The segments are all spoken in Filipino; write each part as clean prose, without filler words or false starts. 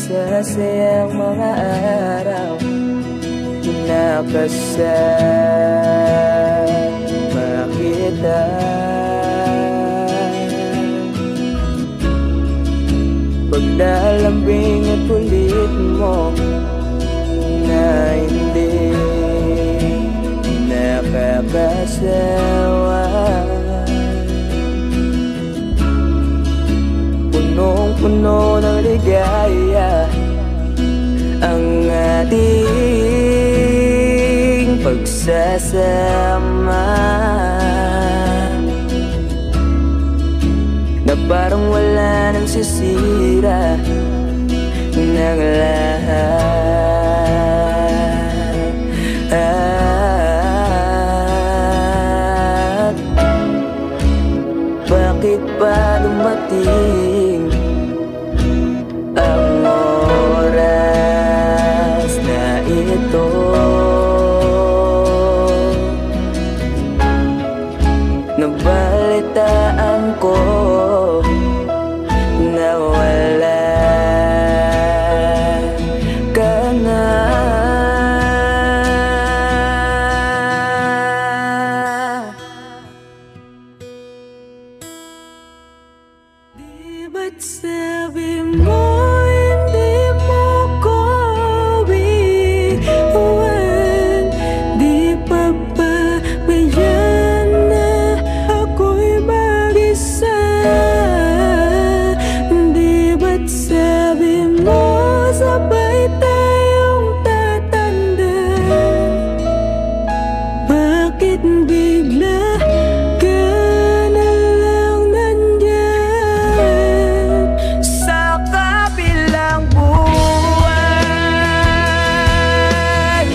masasayang mga araw na kasama kita. Paglalambing at kulit mo na hindi nakakasawa, punong-puno ng ligaya ang ating pagsasama, na parang wala nang sisira ng lahat. Bakit ba dumating ang oras na ito? Nabalitaan ko na wala ka na. Di ba't sabi mo hindi mo ko iwan? Di pa ba mayan na ako'y mag-isa? Di ba't sabi mo sabay tayong tatanda? Bakit bigla ka na lang nandyan sa kabilang buwan?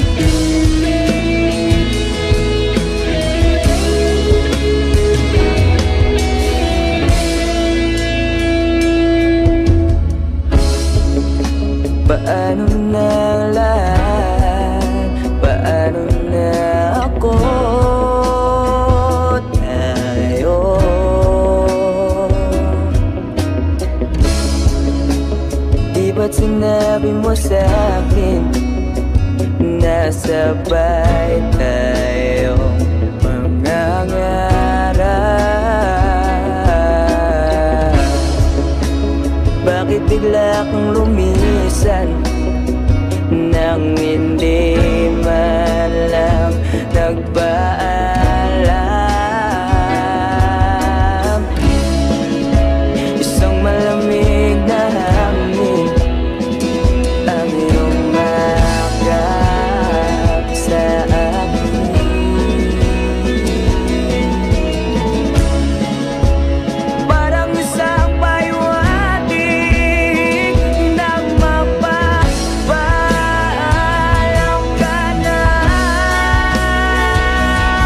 Paano na lahat? Paano na ako? Tayo di ba't sinabi mo sa'kin na sabay tayong mangangarap? Bakit bigla kang lumisan nang hindi man lang nagpaalam? Isang malamig na hangin ang yumakap sa akin. Parang isang paywating nang mapapaalam ka na.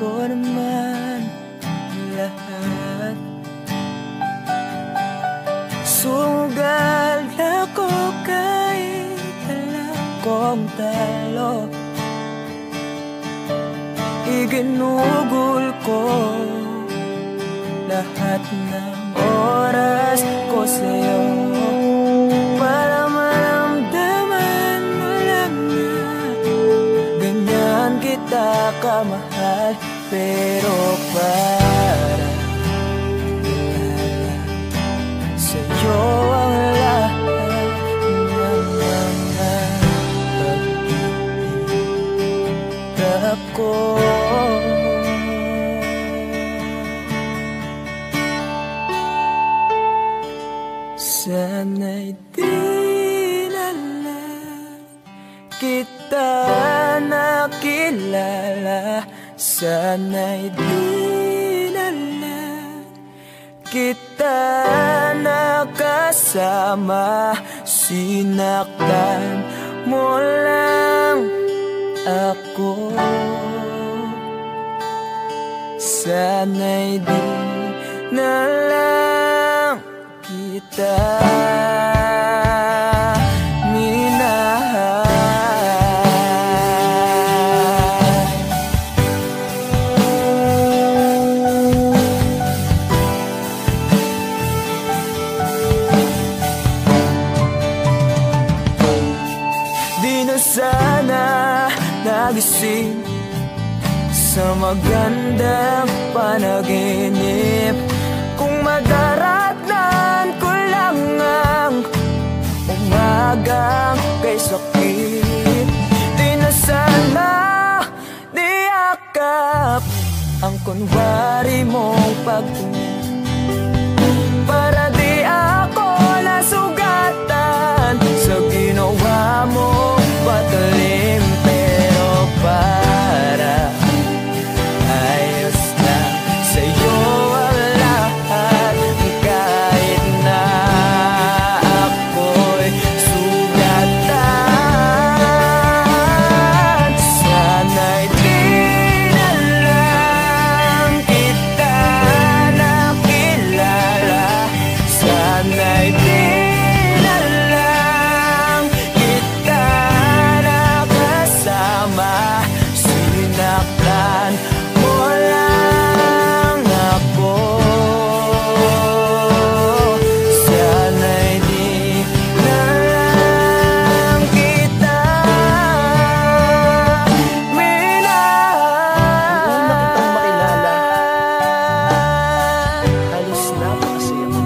ko naman lahat. Sugal ako kahit alam kong talo. Iginugol ko lahat ng oras ko sa'yo para maramdaman mo lang na ganyan kita kamahal. Pero para ilala sa'yo ang lahat ng mga pag-ibig ko. Sana'y di na lang kita nakilala. Sana'y di na lang kita nakasama. Sinaktan mo lang ako. Sana'y di na lang kita minahal. Di na sana nagising sa magandang panaginip kung madaratnan ko lang ang umagang kay sakit. Di na sana niyakap ang kunwari mong pagtingin para di ako nasugatan sa ginawa mong patalim. Pero para ayos na sa'yo ang lahat kahit na ako'y sugatan. Sana'y di na lang kita nakilala. Sana'y di na lang kita nakasama. Sinaktan mo lang ako. Sana'y di na lang kita minahal. Noong nakitang makilala, halos napakasaya mo.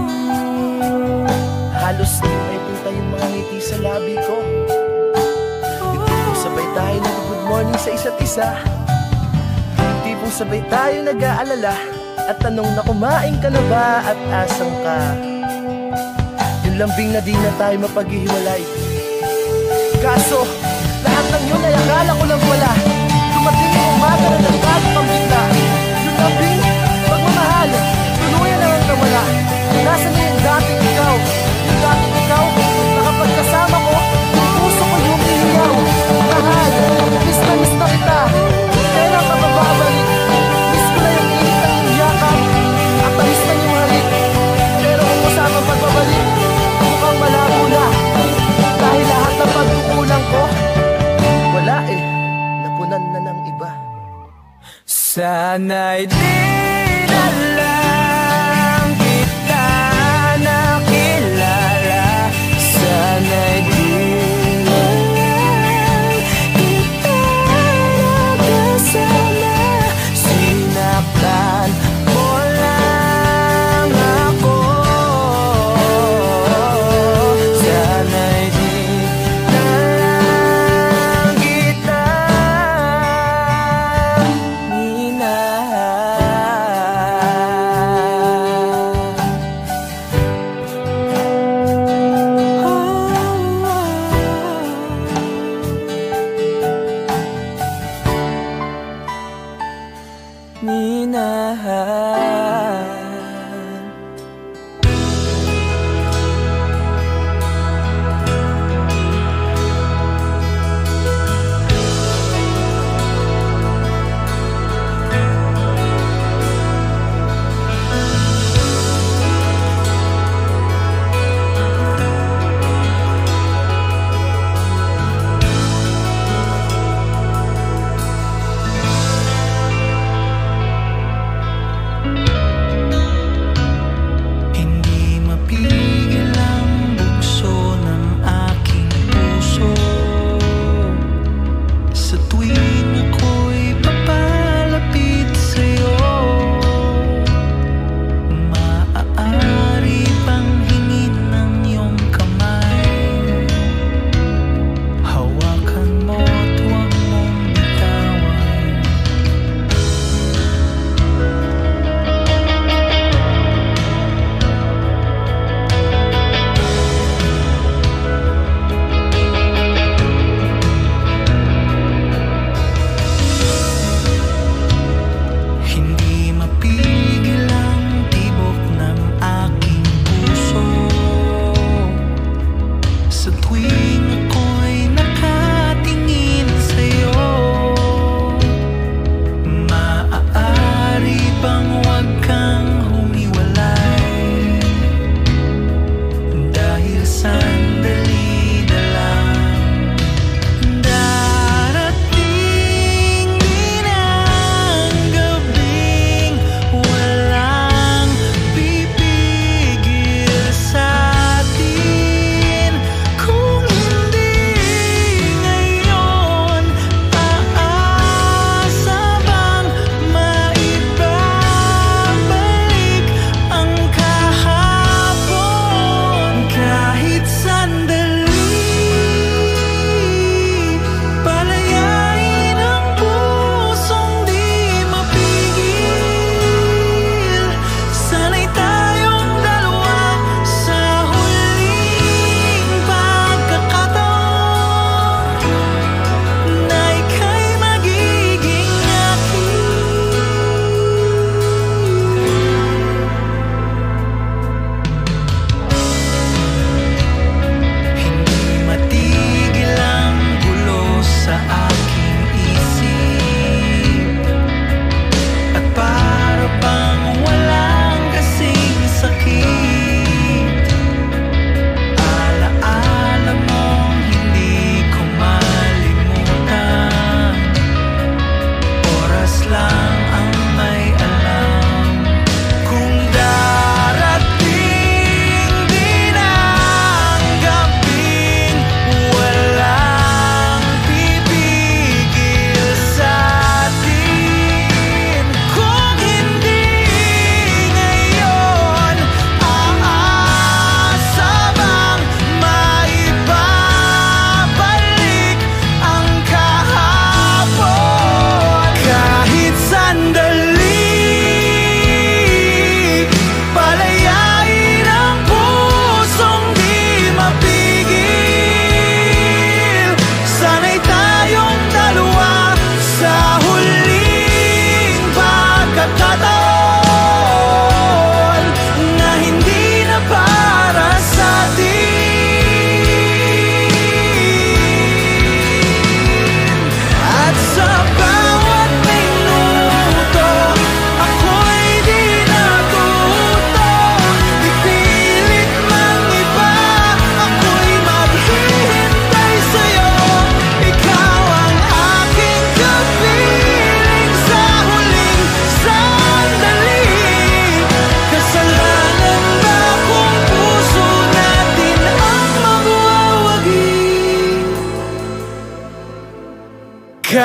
Halos di may punta yung mga ngiti sa labi ko. Yung tipong sabay tayo nag-good morning sa isa't isa. Yung tipong sabay tayo nag-aalala at tanong na kumain ka na ba at asan ka. Yung lambing na di na tayo mapaghihiwalay. Kaso, lahat ng yun ay akala ko lang wala. Dumating yung umaga na nagbago kang bigla. Yung lambing, pagmamahal, tuluyan na lang nawala. Nasaan na yung dating ikaw? Yung dating ikaw, na kapag kasama ko, yung puso ko humihiyaw. Mahal, miss na kita. Kailan ka bababalik? Miss ko na yung init ng iyong yakap at tamis na yung halik. Pero kung usapang pagbabalik, mukhang malabo na. Dahil lahat ng pagkukulang ko, wala eh, napunan na ng iba. Sana'y di na lang kita nakilala. Sana'y di na lang kita nakasama. Sinaktan mo lang ako. Sana'y di na lang kita minahal.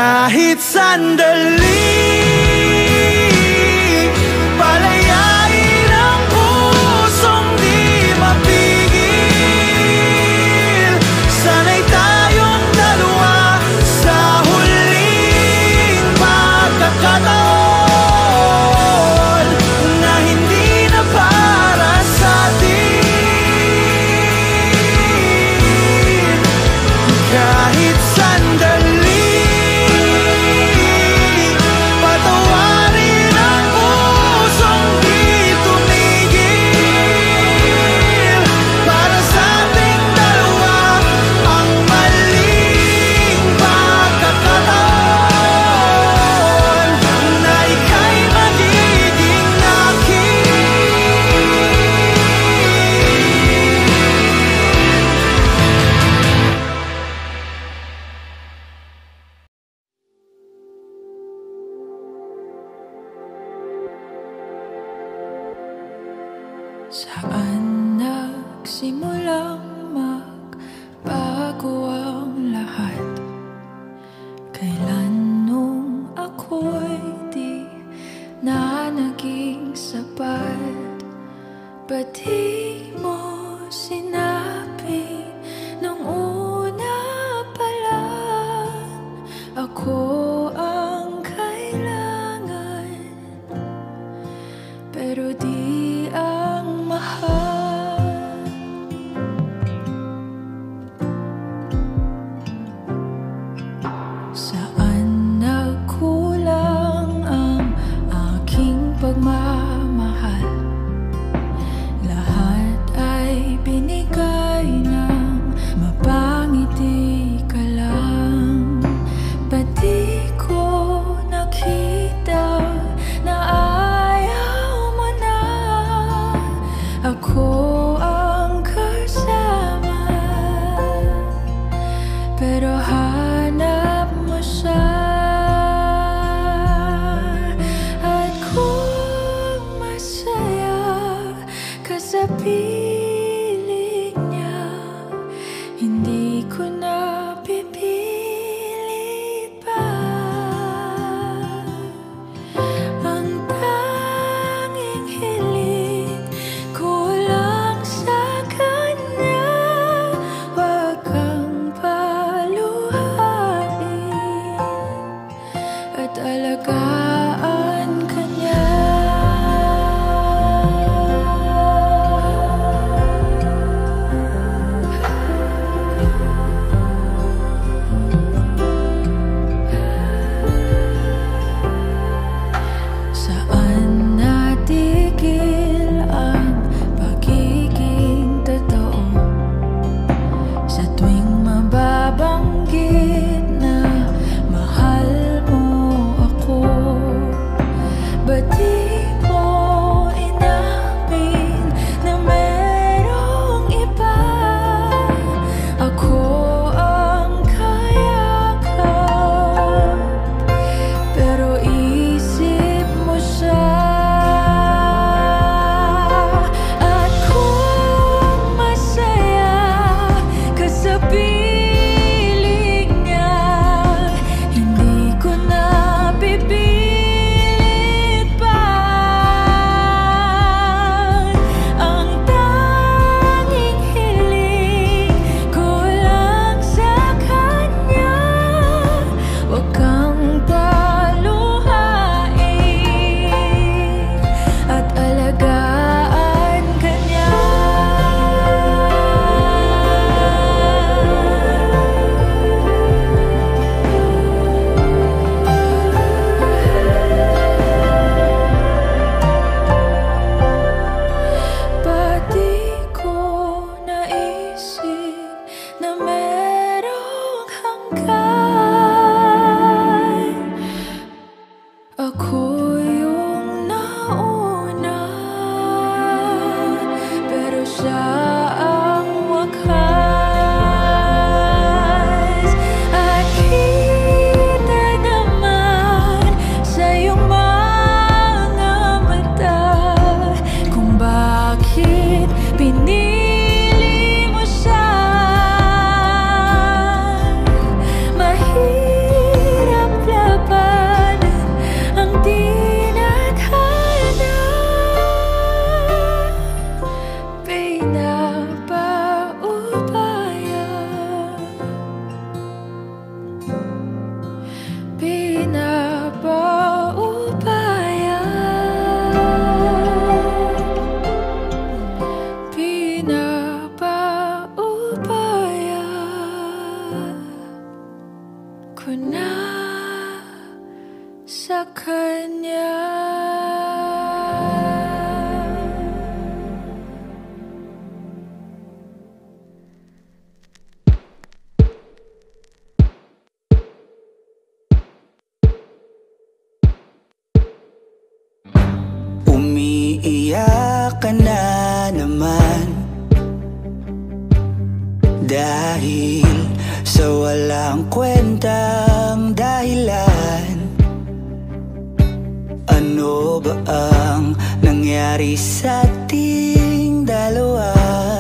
Kahit sandali, palayain ang pusong di mapigil. Sana'y tayong dalawa sa huling pagkakataon na hindi na para sa atin. Kahit sandali, saan nagsimulang magbago ang lahat? Kailan nung ako'y di na naging sapat? Ba't di mo sinabi nung una pa lang ako ang kailangan, pero di ang mahal? Saan nagkulang ang aking pagmamahal? Lahat ay binigay ng mapangiti ka lang. Ba't di ko nakita na ayaw mo na ako ang kasama? Pero hanap mo siya, at kung masaya ka sa piling niya, hindi ko na pipilit pa. Ang tanging hiling ko lang sa kanya, wag kang paluhain at alagaan ka niya. Saan natigil ang pagiging totoo? Sa tuwing mababanggit na mahal mo ako, ba't di mo inamin na merong iba? Ako ang kayakap, pero isip mo siya. At kung masaya ka sa piling niya, hindi ko na pipilit pa. Ang tanging hiling ko lang sa kanya, wag kang paluhain at alagaan ka niya. Ba't di ko naisip na merong hanggan? Ako yung nauna, pero siya ang wakas. At kita naman sa iyong mga mata kung bakit pinili mo siya. Mahirap kanya. Umiiyak ka na naman dahil sa walang kwentang dahilan. Ano ba ang nangyari sa ating dalawa?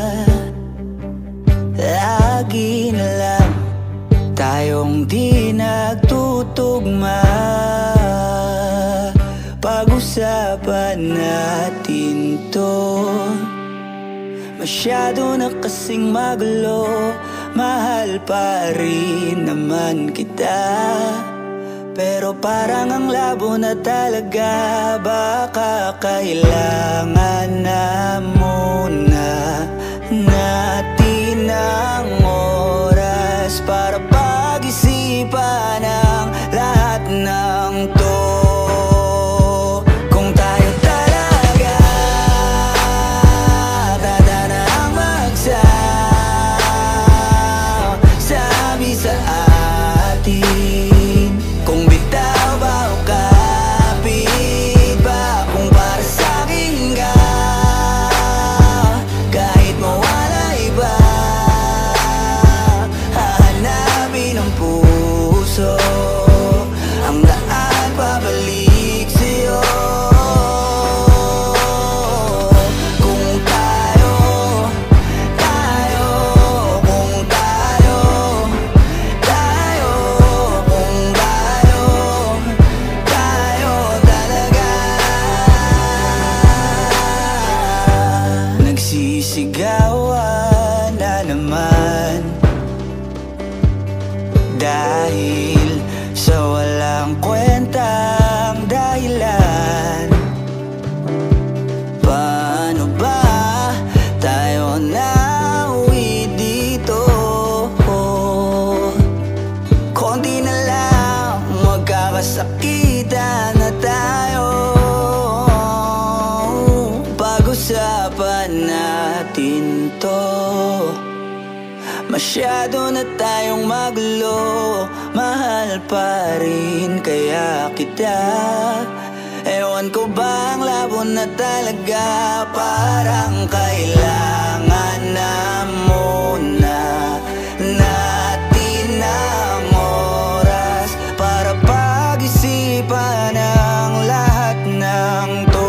Lagi na lang tayong di nagtutugma. Pag-usapan natin to. Masyado na kasing magulo. Mahal pa rin naman kita, pero parang ang labo na talaga. Baka kailangan na muna natin ang oras para pag-isipan ang lahat ng to. Nagsisigawan na naman dahil sa walang kwentang dahilan. Paano ba tayo nauwi dito? Konti na lang magkakasakitan na tayo. Pag-usapan natin to. Masyado na tayong magulo. Mahal pa rin kaya kita. Ewan ko ba ang labo na talaga. Parang kailangan na muna natin ang oras para pag-isipan ang lahat ng to.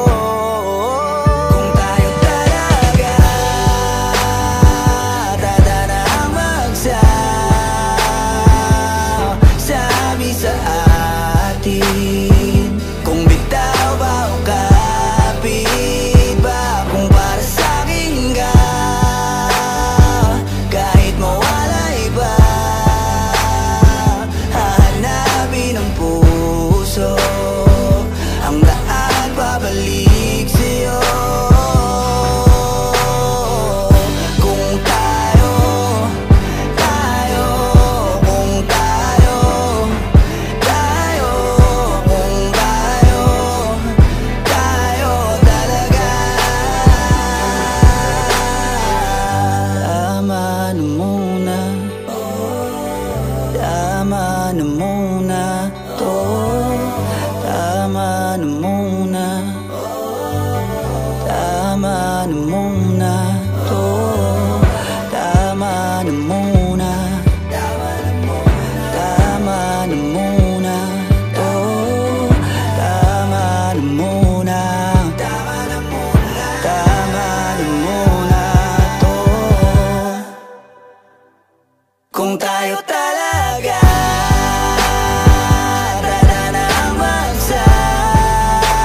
Tama na muna to. Tama na muna. Tama na muna to. Tama na muna. Tama na muna to. Tama na muna. Tama na muna to. Kung tayo talaga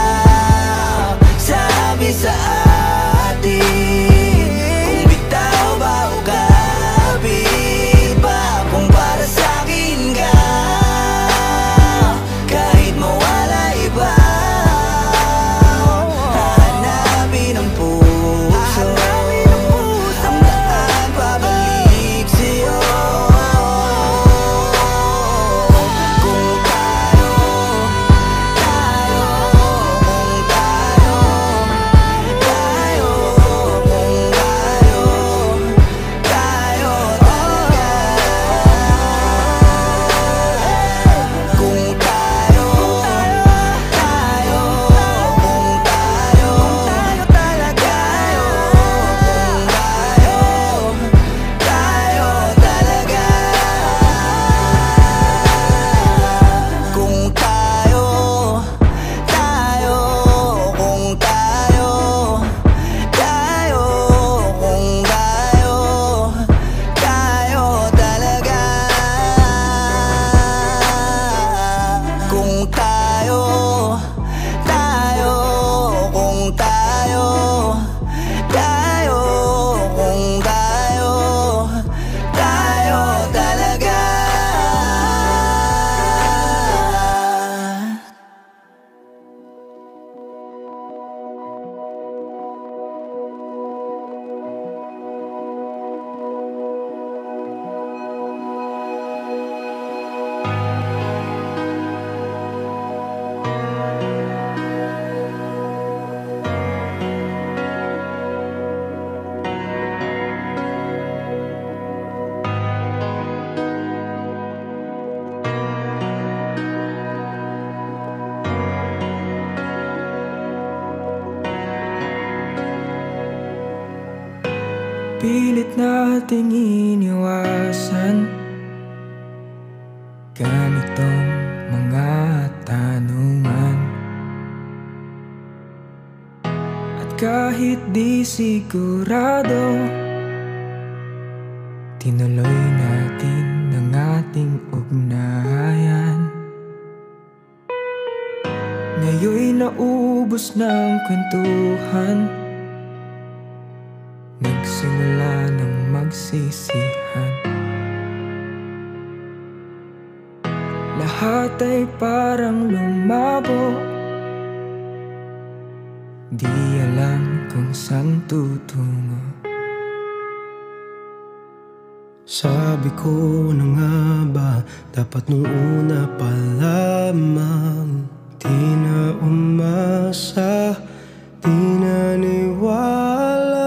pilit nating iniwasan ganitong mga tanungan. At kahit di sigurado, tinuloy natin ang ating ugnayan. Ngayon'y naubos ng kwentuhan, nagsimula ng magsisihan. Lahat ay parang lumabo, di alam kung saan tutungo. Sabi ko na nga ba, dapat nung una pa lamang. Di na umasa, di naniwala,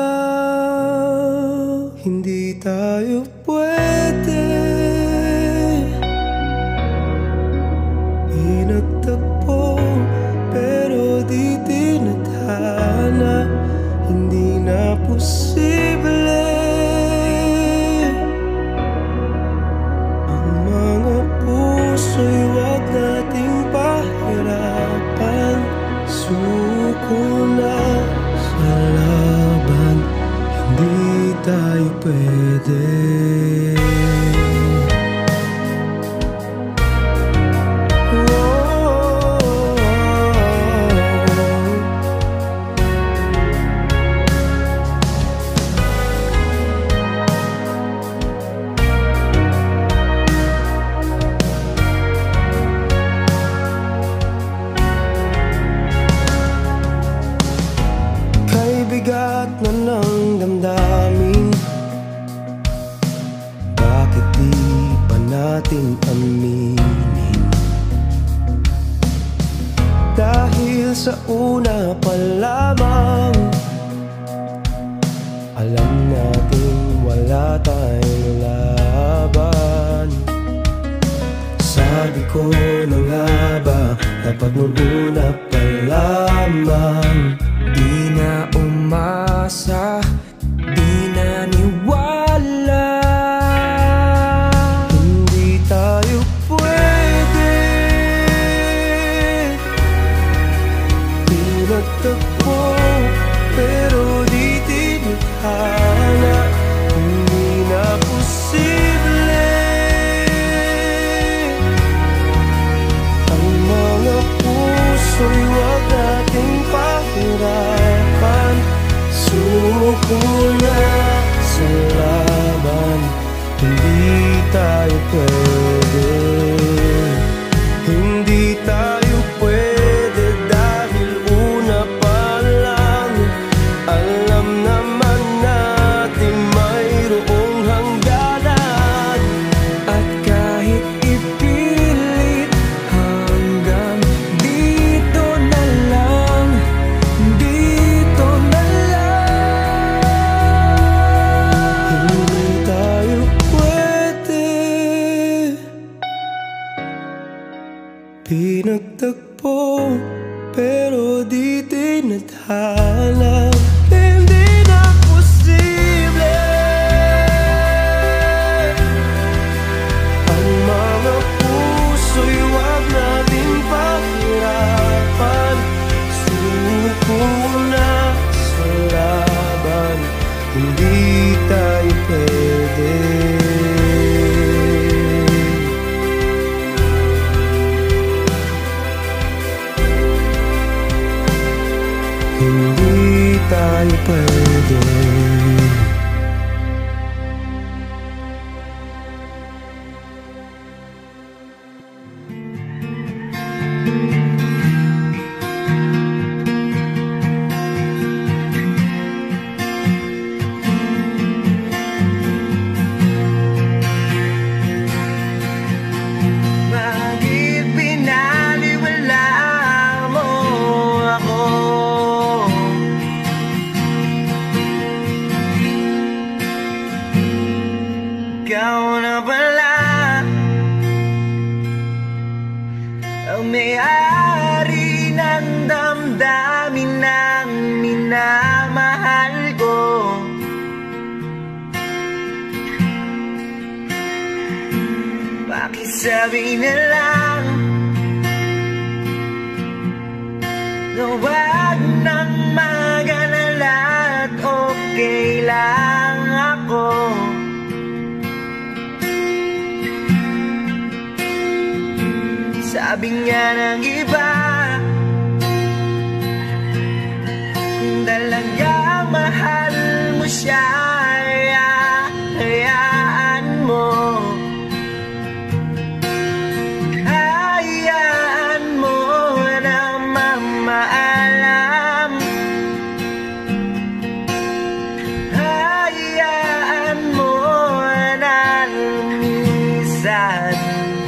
hindi tayo pwede. Pinagtagpo pero di tinadhana, hindi na posible. Ang mga puso'y wag nating pahirapan. Suko na sa laban, hindi tayo pwede. Bigat na ng damdamin, bakit di pa natin aminin? Dahil sa una pa lamang, alam natin wala tayong laban. Sabi ko na nga ba, dapat nung una pa lamang. Di na umasa, di naniwala, hindi tayo pwede. Pinagtagpo pero di tinadhana, hindi na posible. Ang mga puso'y wag nating pahirapan. Suko na sa laban, hindi tayo pwede. Hindi tayo pwede dahil una pa lang, alam naman natin mayroong hangganan. at kahit ipilit hanggang dito na lang, dito na lang. Hindi tayo pwede. Pinagtagpo pero di tinadhana, hindi na posible. Ang mga puso'y wag natin pahirapan. Suko na sa laban, hindi tayo pwede. Hindi tayo pwede. Bakit pinaliwala mo ako? Sabi na lang na wag nang mag-alala at okay lang ako. Sabi nga ng iba, kung talagang mahal mo siya, hayaan mo. Hayaan mo na mamaalam. Hayaan mo na lumisan.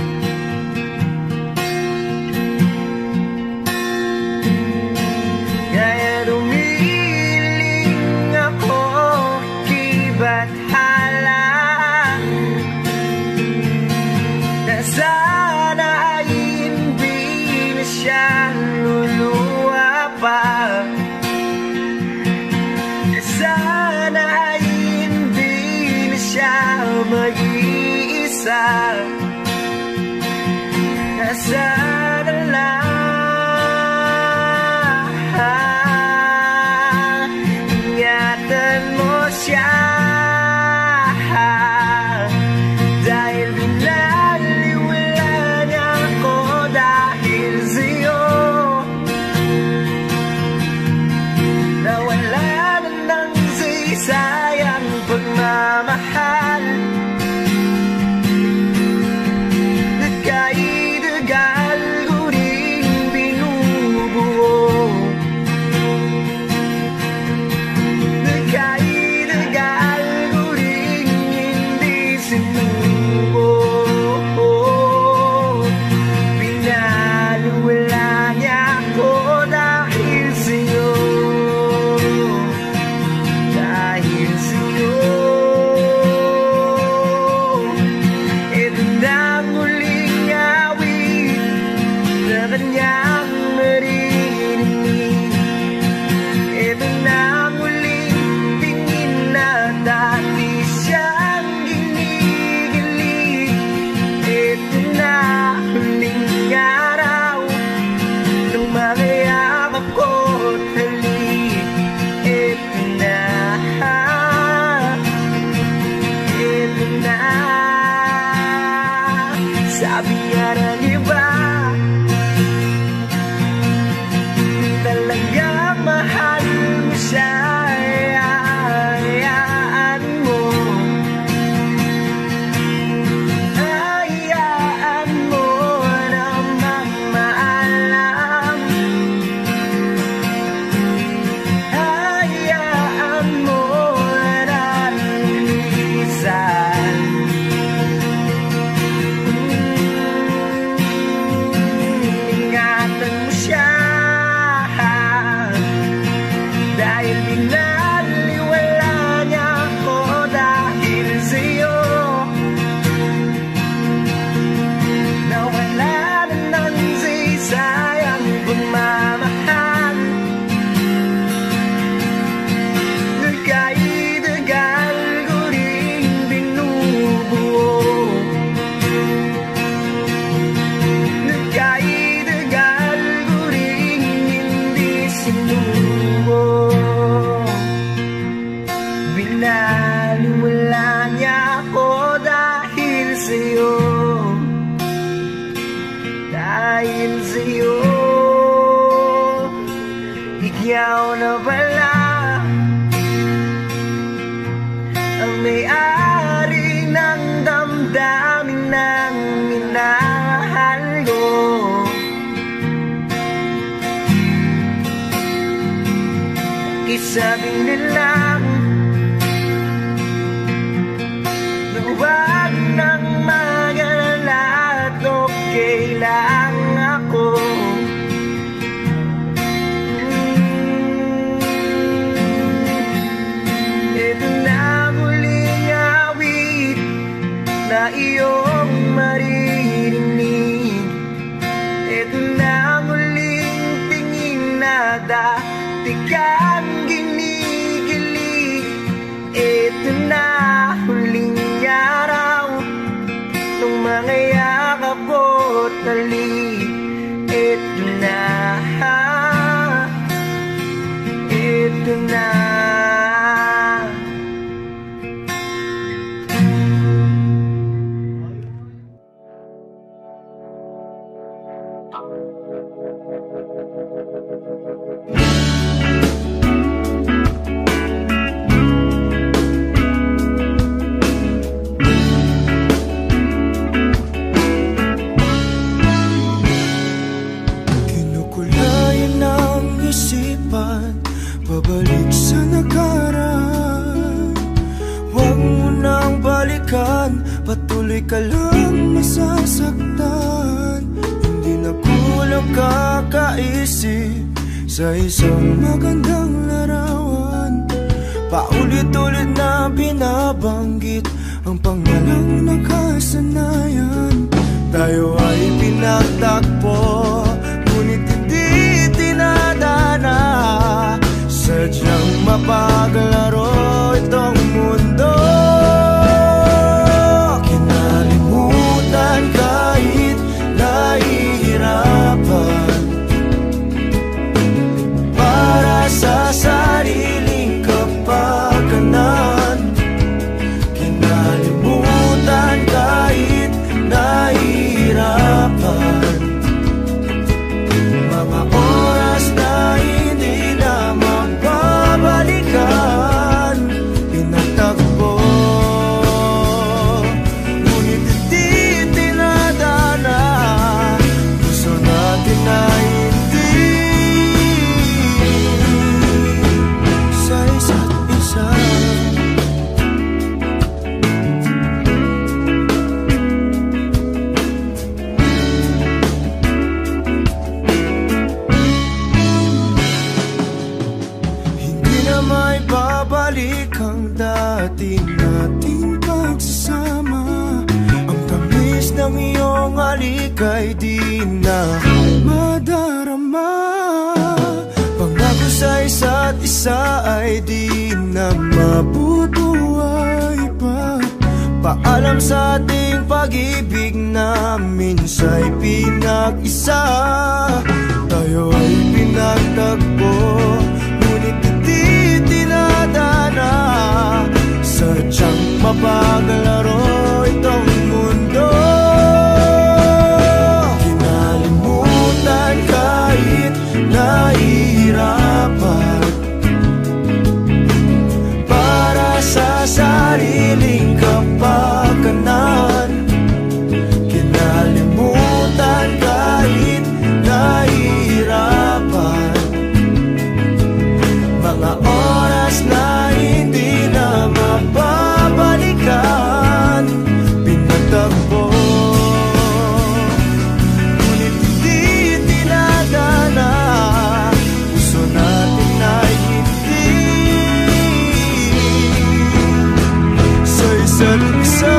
Kaya dumiling ako, kiba't halang, na sana ay hindi na siya luluwa pa. Na sana ay hindi na siya mag-iisa. Na sana lang ingatan mo siya, dahil binaliwala niya ako dahil sa'yo. Nawala na ng sayang pagmamahal. Nagkaidagal ko rin binubuo. Nagkaidagal ko rin hindi sinubo. Pinaliwala niya ako dahil sa'yo. Dahil sa'yo. Ito na ang huling awit na kanyang maririnig. Ito na ang huling tingin na dati siyang ginigilig. Ito na huling araw nang makayakap ko't halik. Ito na, ito na. Sabi nga ng iba, talagang mahal mo siya, hayaan mo. Hayaan mo na mamaalam. Hayaan mo na lumisan. Ingatan mo siya, dahil binaliwala niya ako dahil sa'yo. Nawala na ng sayang pagmamahal. Nagkaidagal ko rin binubuo. Nagkaidagal ko rin hindi sinubo. Binaliwala niya ako dahil sa'yo. Dahil sa'yo. Ikaw na pala ang may-ari ng damdamin ng minahal ko. Isabing nilang na huwag nang mag-alala at okay lang ako. Ito na muling awit na iyong maririnig. Ito na muling tingin na dati kang ginigilig. Ito na huling araw nung mga yakap isipan, pabalik sa nakaraan. Huwag mo nang balikan, patuloy ka lang masasaktan. Hindi na kulang kakaisip sa isang magandang larawan. Paulit-ulit na binabanggit ang pangalang nakasanayan. Tayo ay pinagtagpo, ngunit hindi tinadana. Sadyang mapaglaro itong mundo. Kinalimutan kahit nahihirapan, para sa sariling kapakanan. Kinalimutan kahit nahihirapan, mga oras na hindi na mababalikan. Pinagtagpo, ngunit hindi tinadana. Gusto natin na hindi sa isa't isa. Babalik ang dati nating pagsasama. Ang tamis ng iyong halik ay di na madarama. Pangako sa isa't isa ay di na mabubuhay pa. Paalam sa ating pag-ibig na minsa'y pinag-isa. Tayo ay pinagtagpo, ngunit hindi tinadana. Sadyang mapaglaro itong mundo. Kinalimutan kahit nahihirapan, para sa sariling kapakanan. Kinalimutan kahit nahihirapan, mga oras na hindi na mababalikan. Pinagtagpo, ngunit hindi tinadana. Gusto natin na hindi sa isa't isa.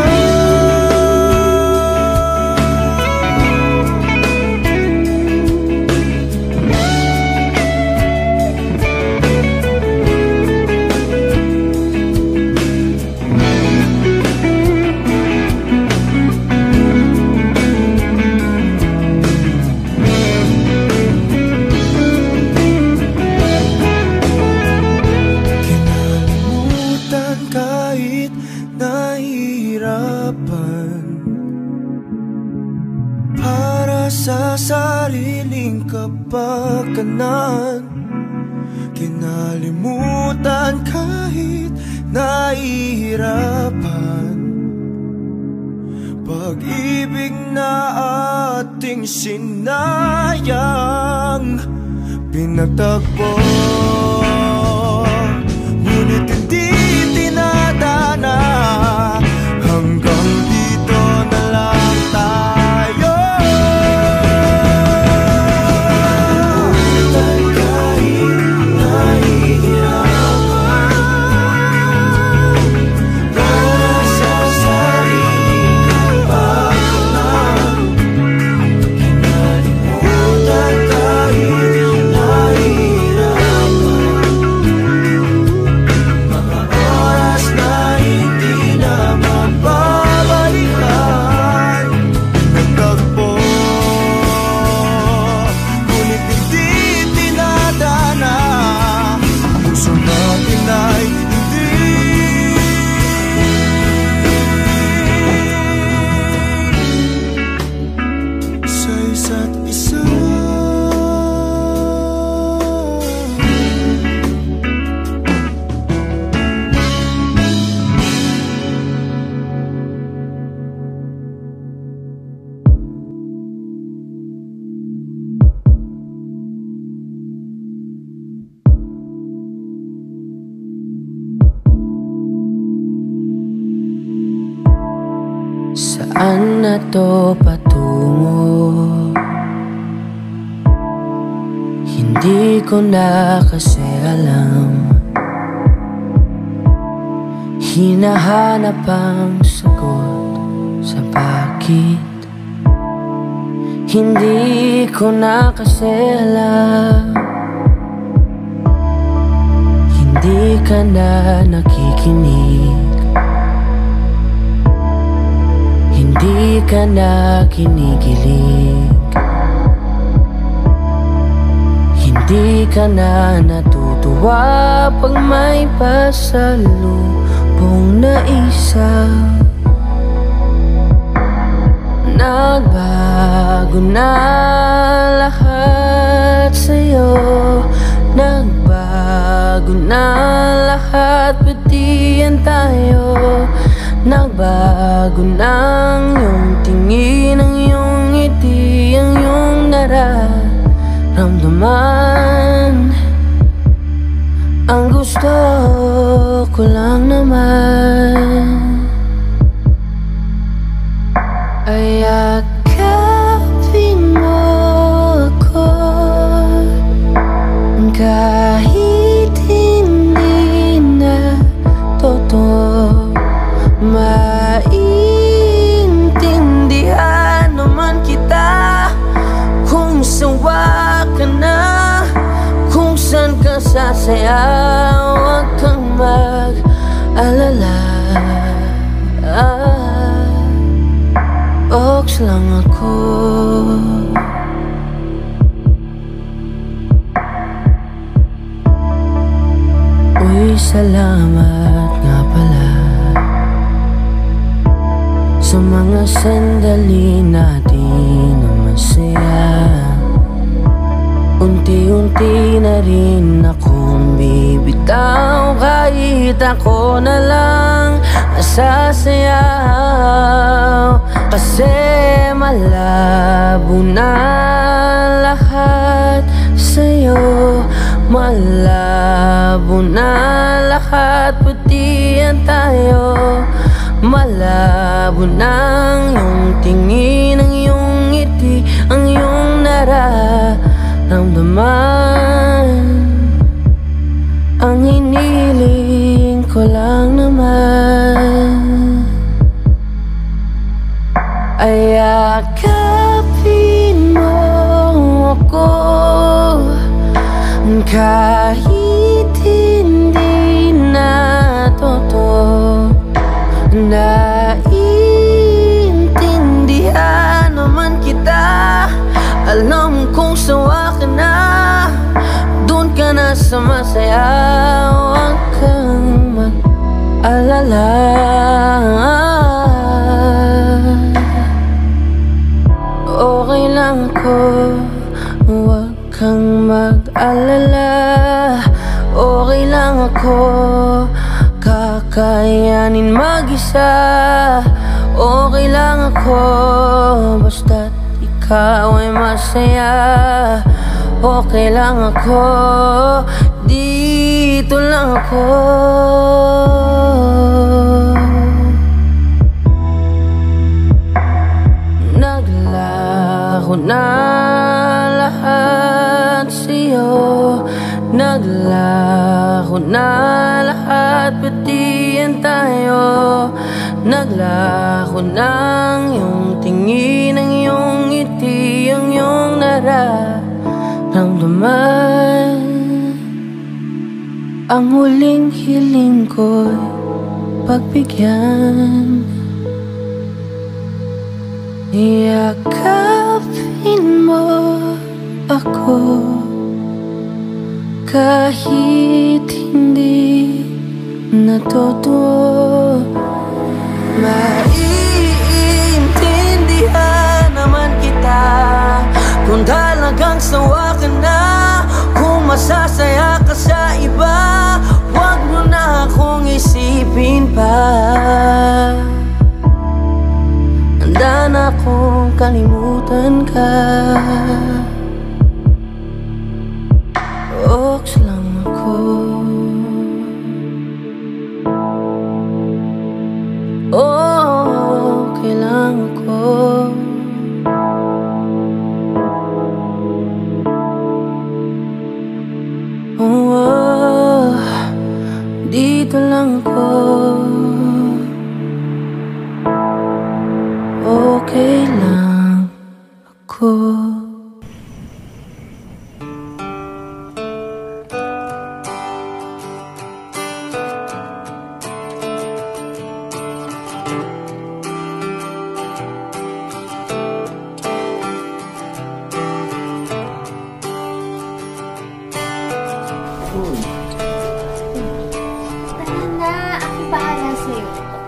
Kahit nahihirapan, para sa sariling kapakanan. Kinalimutan kahit nahihirapan, pag-ibig na ating sinayang. Pinagtagpo, ngunit hindi tinadana. Hanggang dito na lang tayo. Kahit nahihirapan, para sa sariling kapakanan. Kinalimutan kahit nahihirapan, mga Saan na to patungo? Hindi ko na kasi alam. Hinahanap ang sagot sa bakit. Hindi ko na kasi alam. Hindi ka na nakikinig. Hindi ka na kinikilig. Hindi ka na natutuwa pag may pasalubong na isa. Nagbago na lahat sa'yo. Nagbago na lahat, pati yan tayo. Nagbago na ang iyong tingin, ang iyong ngiti, ang iyong nararamdaman. Ang gusto ko lang naman ay yakapin mo ako, kahit hindi na totoo. Maintindihan naman kita kung sawa ka na, kung saan ka sasaya. Huwag kang mag-alala. Box lang ako. Uy, salamat nga pala sa mga sandali natin na masaya. Unti-unti na rin akong bibitaw, kahit ako na lang nasasayaw. Kasi malabo na lahat sa'yo. Malabo na lahat, pati yan tayo. Malabo na ang iyong tingin, ang iyong ngiti, ang iyong nararamdaman. Ang hiniling ko lang naman ay yakapin mo ako, kahit hindi na totoo. Naiintindihan naman kita. Alam kong sawa ka na, doon ka na sa masaya. Huwag kang mag-alala. Okay lang ako, huwag kang mag-alala. Okay lang ako, kakayanin mag-isa. Okay lang ako, basta't ikaw ay masaya. Okay lang ako, dito lang ako. Naglaho na lahat sa'yo. Naglaho na lahat, pati yan tayo. Naglaho na ang iyong tingin, ang iyong ngiti, ang iyong nararamdaman. Ang huling hiling ko'y pagbigyan. Yakapin mo ako, kahit hindi na totoo. Maiintindihan naman kita kung talagang sawa ka na, kung masasaya ka sa iba. Huwag mo na akong isipin pa. Handa na akong kalimutan ka. Oks lang ako. Okay lang ako. Tara na, ako bahala sa'yo.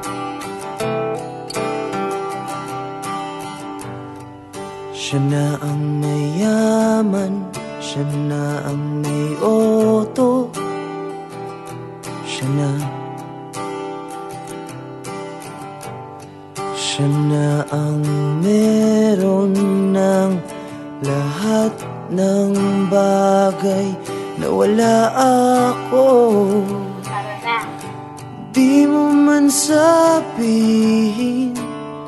Siya na ang mayaman, siya na ang may auto, siya na ang meron ng lahat ng bagay na wala ako. Di mo man sabihin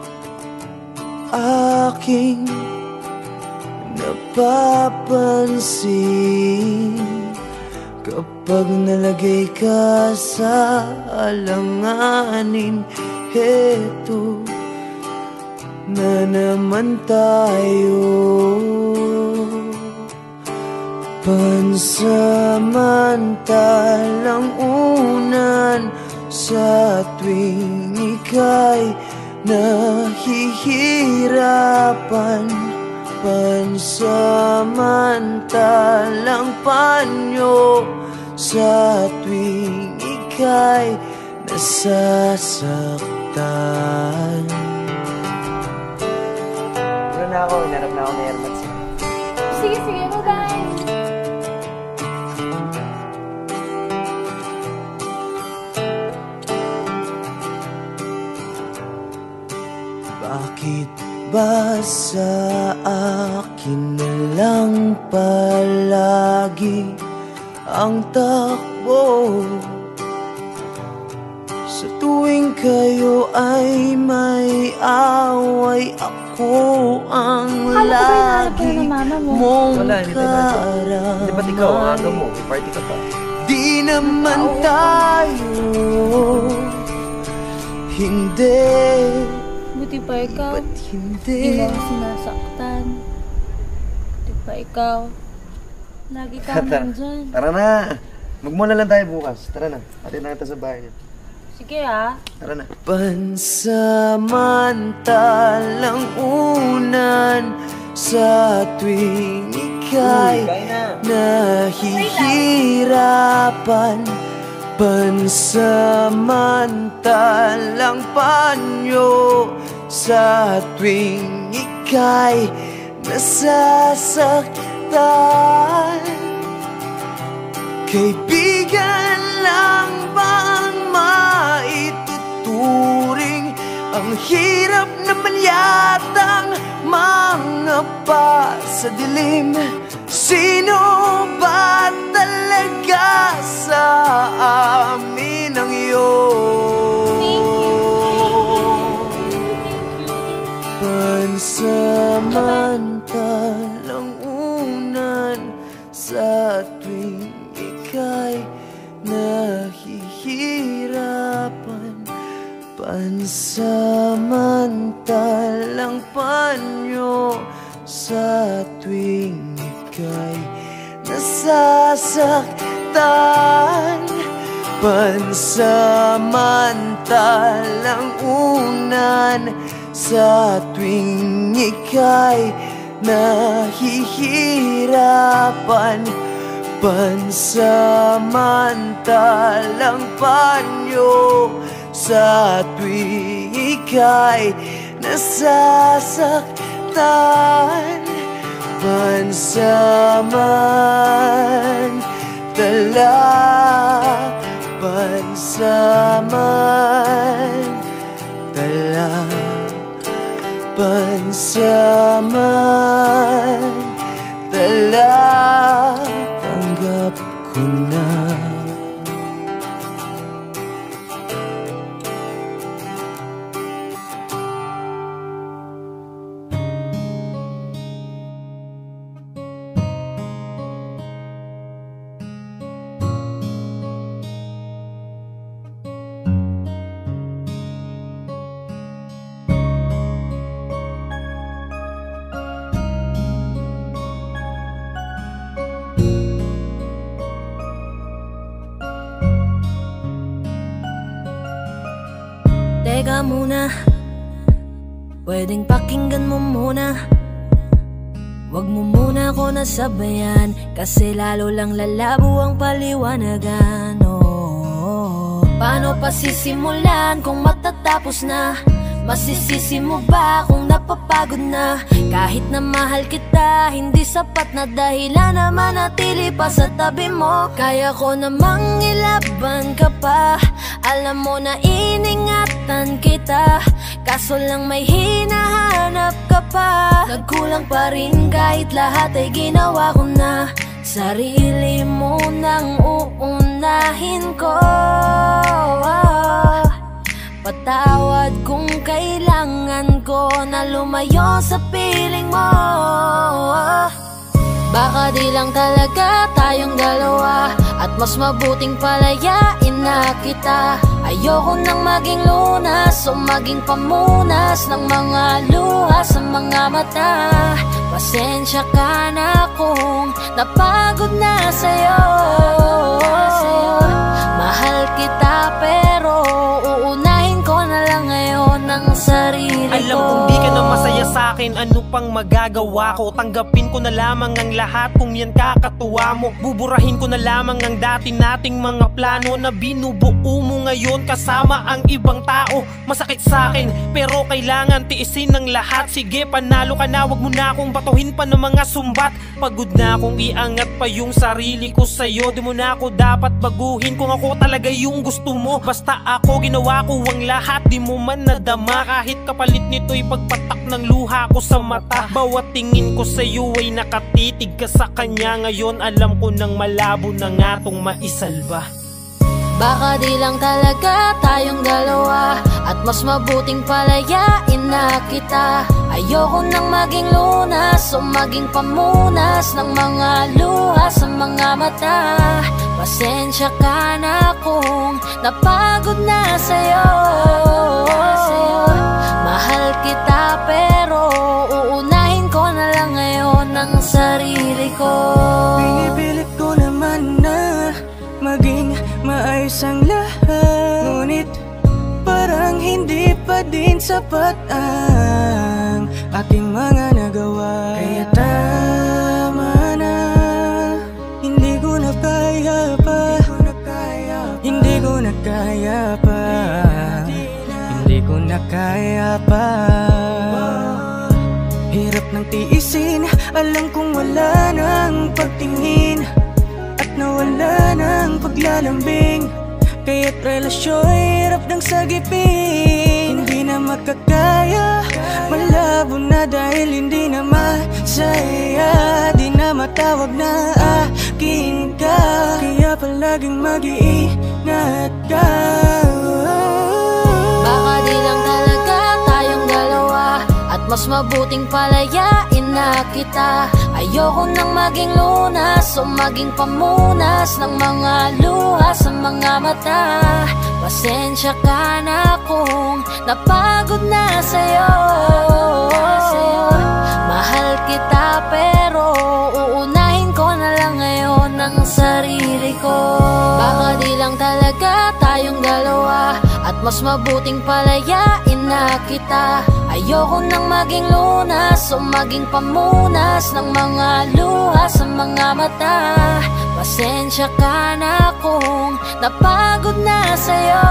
aking napapansin kapag nalagay ka sa alanganin. Heto na naman tayo, pansamantalang unan sa tuwing ika'y nahihirapan, pansamantalang panyo sa tuwing ika'y nasasaktan. Puro na ako, hinarap na ako ni Hermat. Sige, sige, bye-bye. Bakit ba sa akin na lang palagi ang takbo? Sa tuwing kayo ay may away, ako ang lagi mong karamay. Di ba't ikaw, ang aga mo? May party ka pa. Di naman tayo, hindi. Buti pa ikaw. Ba't hindi? Hindi mo ako sinasaktan. Buti pa ikaw. Lagi kang nandyan. Tara na. Magmuna lang tayo bukas. Tara na. Pati na kita sa bahay niya. Sige ah. Tara na. Pansamantalang unan sa tuwing ika'y nahihirapan, pansamantalang panyo sa tuwing ika'y nasasaktan. Kaibigan lang bang maituturing? Ang hirap naman yatang mangapa sa dilim. Sino ba talaga sa amin ang iyon? Pansamantalang unan sa tuwing ika'y nahihirapan, pansamantalang panyo sa tuwing ika'y nasasaktan, pansamantalang unan sa tuwing ika'y nahihirapan, pansamantalang panyo sa tuwing ika'y nasasaktan, pansamantala, pansamantala, pansamantala, tanggap ko na. Teka muna, pwedeng pakinggan mo muna. Wag mo muna ako nasabayan, kasi lalo lang lalabo ang paliwanagan. Paano pa sisimulan kung matatapos na? Masisisi mo ba kung napapagod na? Kahit na mahal kita, hindi sapat na dahilan na manatili pa sa tabi mo. Kaya ko namang ilaban ka pa, alam mo na iningatan kita, kaso lang may hinahanap ka pa. Nagkulang pa rin kahit lahat ay ginawa ko na. Sarili mo nang uunahin ko. Patawad kung kailangan ko na lumayo sa piling mo. Baka di lang talaga tayong dalawa, at mas mabuting palayain na kita. Ayoko nang maging lunas o maging pamunas ng mga luha sa mga mata. Pasensya ka na kung napagod na sa'yo. Mahal kita pero uunahin ko na lang ngayon ang sarili ko. Alam kong di ka na masaya sa'kin, ano pang magagawa ko? Tanggapin ko na lamang ang lahat kung yan kakatuwa mo. Buburahin ko na lamang ang dati nating mga plano na binubuo mo ngayon kasama ang ibang tao. Masakit sa'kin pero kailangan tiisin ng lahat. Sige, panalo ka na, wag mo na akong batuhin pa ng mga sumbat. Pagod na akong iangat pa yung sarili ko sa'yo. Di mo na ako dapat baguhin kung ako talaga yung gusto mo. Basta ako ginawa ko ang lahat, di mo man nadama. Kahit kapalit nito'y pagpatak ng luha ko sa mata. Bawat tingin ko sa'yo ay nakatitig ka sa kanya. Ngayon alam ko nang malabo na nga tong maisalba. Baka di lang talaga tayong dalawa, at mas mabuting palayain na kita. Ayoko nang maging lunas o maging pamunas ng mga luha sa mga mata. Pasensya ka na kung napagod na sa'yo. Mahal kita pero uunahin ko na lang ngayon ang sarili ko. Pinipilit ko naman na maging maayos ang lahat, ngunit parang hindi pa din sapat ang ating mga nagawa. Kaya tama na, hindi ko na kaya pa, hindi ko na kaya pa, hindi ko na kaya pa. Hirap ng tiisin, alam kong wala nang pagtingin at nawala ng paglalambing. Kaya't relasyo'y hirap ng sagipin. Hindi na makakaya, malabo na dahil hindi na masaya. Di na matawag na akin ka, kaya palaging mag-iingat ka. Baka di lang talaga tayong dalawa, at mas mabuting palayain na kita. Ayoko nang maging lunas o maging pamunas ng mga luha sa mga mata. Pasensya ka na kung napagod na sa'yo. Mahal kita pero uunahin ko na lang ngayon ang sarili ko. Baka di lang talaga tayong dalawa, at mas mabuting palayain na kita. Ayoko nang maging lunas o maging pamunas ng mga luha sa mga mata. Pasensya ka na kung napagod na sa'yo.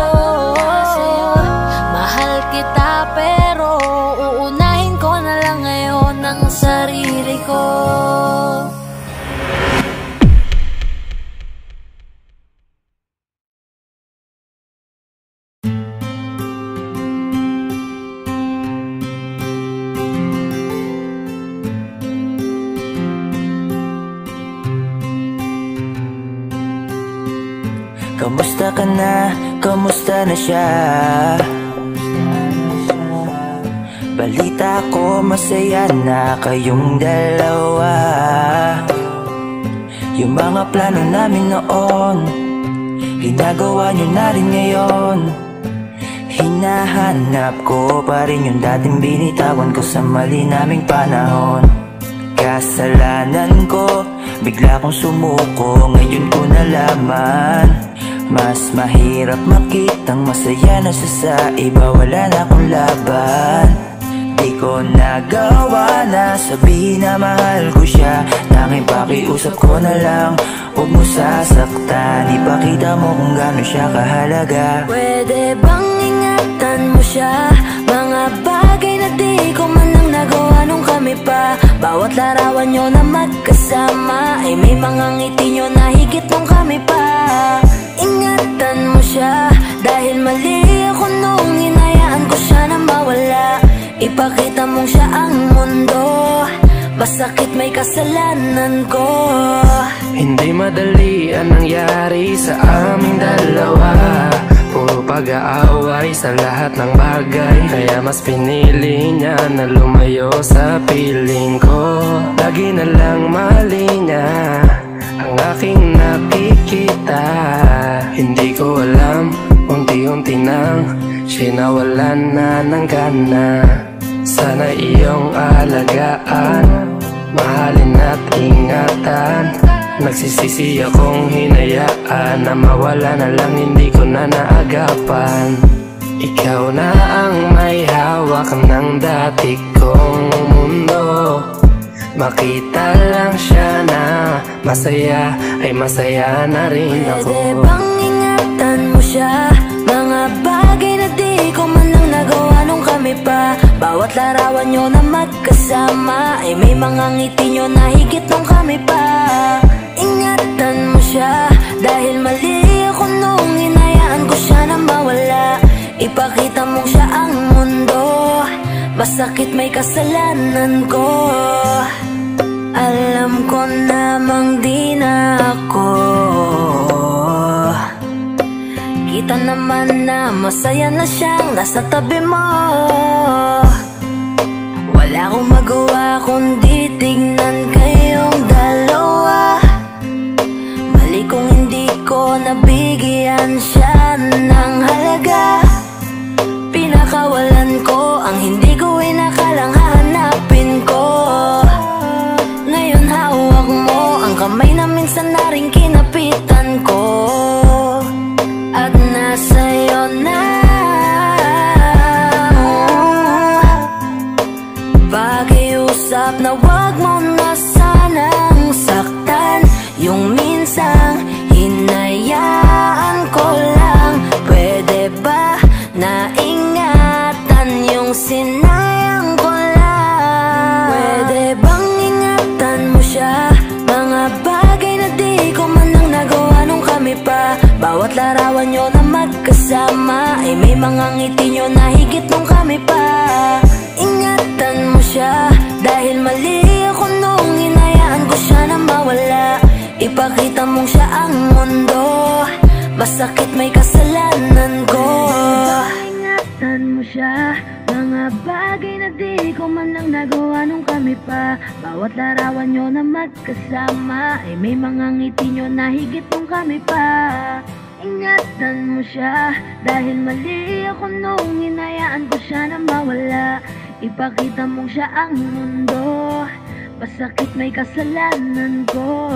Mahal kita pero uunahin ko na lang ngayon ang sarili ko. Kamusta ka na? Kamusta na siya? Balita ko masaya na kayong dalawa. Yung mga plano namin noon, ginagawa nyo na rin ngayon. Hinahanap ko pa rin yung dating binitawan ko sa mali naming panahon. Kasalanan ko, bigla kong sumuko, ngayon ko nalaman. Mas mahirap makitang masaya na siya sa iba, wala na akong laban. Di ko nagawa na sabihin na mahal ko siya. Tanging pakiusap ko na lang, huwag mo sasaktan. Ipakita mo kung gaano siya kahalaga. Pwede bang ingatan mo siya? Mga bagay na di ko man lang nagawa nung kami pa. Bawat larawan nyo na magkasama ay may mga ngiti nyo na higit nung kami pa. Ingatan mo siya dahil mali ako nung hinayaan ko siya na mawala. Ipakita mong siya ang mundo, masakit may kasalanan ko. Hindi madali ang nangyari sa aming dalawa. Puro pag-aaway sa lahat ng bagay, kaya mas pinili niya na lumayo sa piling ko. Lagi na lang mali niya ang aking nakikita. Hindi ko alam, unti-unti nang sinawalan na ng gana. Sana iyong alagaan, mahalin at ingatan. Nagsisisi akong hinayaan na mawala na lang, hindi ko na naagapan. Ikaw na ang may hawak ng dati kong mundo. Makita lang siya na masaya, ay masaya na rin ako. Pwede bang ingatan mo siya? Mga bagay na di ko man lang nagawa nung kami pa. Bawat larawan nyo na magkasama ay may mga ngiti nyo na higit nung kami pa. Ingatan mo siya dahil mali ako nung hinayaan ko siya na mawala. Ipakita mong siya ang mundo, masakit may kasalanan ko. Alam ko namang di na ako. Kita naman na masaya na siyang nasa tabi mo. Wala akong magawa kundi tignan kayong dalawa. Mali kung hindi ko nabigyan siya ng halaga. Pinakawalan ko ang hindi ko inakalang hahanapin ko. Ngayon hawak mo ang kamay na minsan na rin kinapitan ko. At nasa'yo na. Pakiusap na wag mo na sanang saktan. Yung minsang hinayaan ko lang. Pwede ba na ingatan yung sinayang ko lang? Pwede bang ingatan mo siya? Mga bagay na di ko man lang nagawa nung kami pa. Bawat larawan nyo na magkasama ay may mga ngiti nyo na higit nung kami pa. Ingatan mo siya dahil mali ako nung hinayaan ko siya na mawala. Ipakita mong siya ang mundo, masakit may kasalanan ko. Ingatan mo siya, mga bagay na di ko man lang nagawa nung kami pa. Bawat larawan nyo na magkasama ay may mga ngiti nyo na higit nung kami pa. Ingatan mo siya dahil mali ako nung hinayaan ko siya na mawala. Ipakita mong siya ang mundo, masakit may kasalanan ko.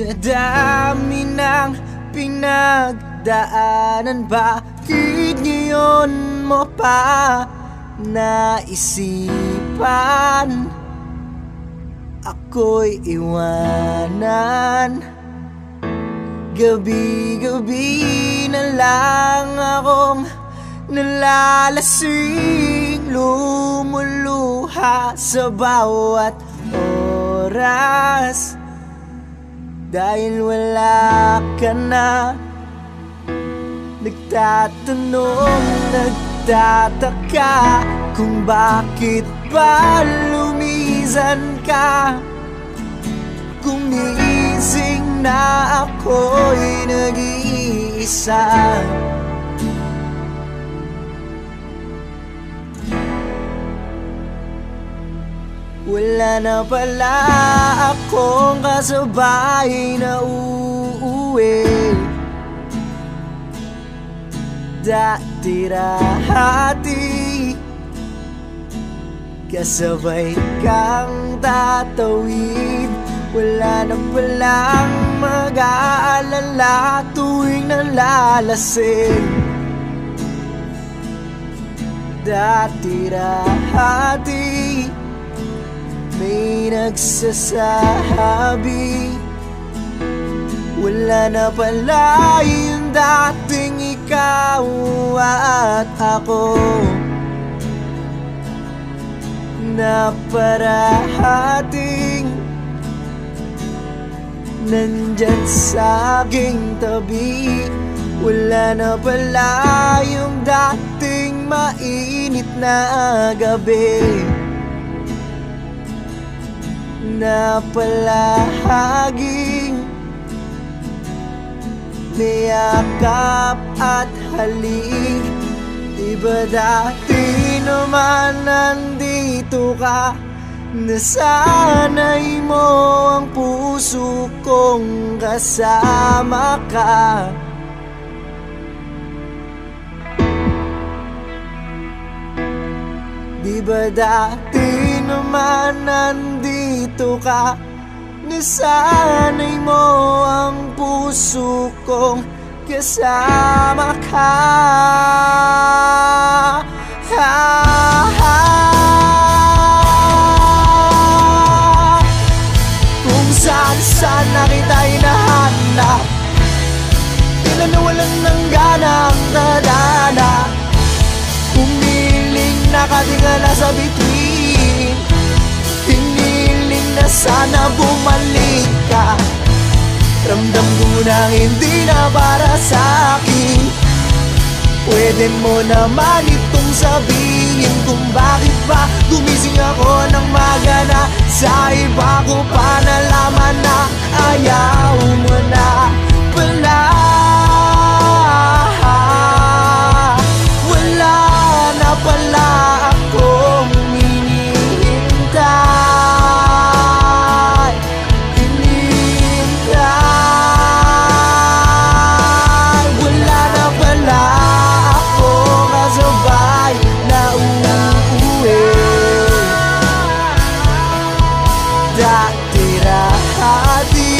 Sa dami ng pinagdaanan, bakit ngayon mo pa naisipan ako'y iwanan? Gabi-gabi na lang akong nalalasing, lumuluha sa bawat oras dahil wala ka na. Nagtatanong, nagtataka kung bakit ba lumisan ka. Gumising na ako'y nag-iisa. Wala na pala akong kasabay na uuwi. Dati-rahati kasabay kang tatawid. Wala na palang mag-aalala tuwing nalalasing. Dati-rahati may nagsasabi, wala na pala yung dating ikaw at ako. Na parahating nandyan sa aking tabi. Wala na pala yung dating mainit na gabi. Na palaging niyakap at halik. Diba dati naman nandito ka, nasanay mo ang puso kong kasama ka. Diba dati naman nandito ka, nasanay mo ang puso kong kasama ka. Kung saan na kita'y nahanap, tila nawalan ng ganang nadana. Humiling nakatingala sa bituin, hiniling na sana bumalik ka. Ramdam ko na hindi na para sa'kin. Pwede mo naman itong sabihin kung bakit ba gumising ako ng magana. Sa iba ko pa nalaman na ayaw mo na pala. Wala na pala akong hinihintay. Wala na pala akong kasabay na uuwi. Dati-rahati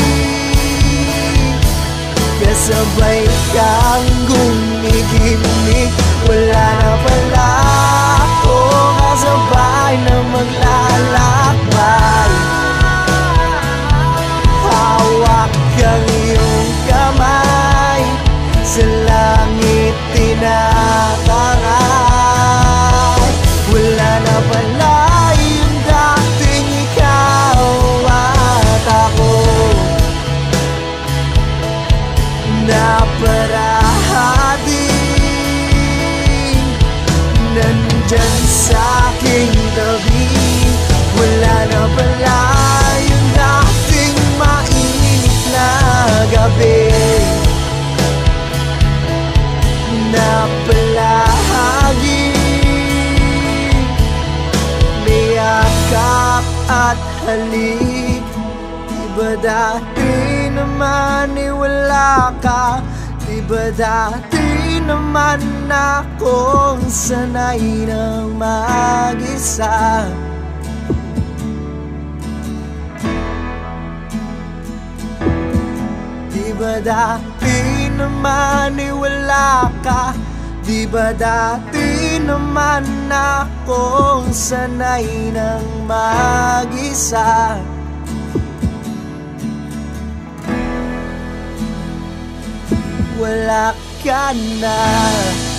kasabay kang gumigimik. Wala na pala akong kasabay na maglalakbay. Hawak kang iyong kamay, sa langit tinataray. Wala na pala yung dating ikaw at ako. Na parahati nandyan sa aking tabi. Wala na pala yung dating mainit na gabi. Na palagi may akap at halik. Diba dati naman wala ka? Diba dati naman akong sanay ng mag-isa? ba dati naman wala ka? Di ba dati naman akong sanay ng mag-isa? Wala ka na.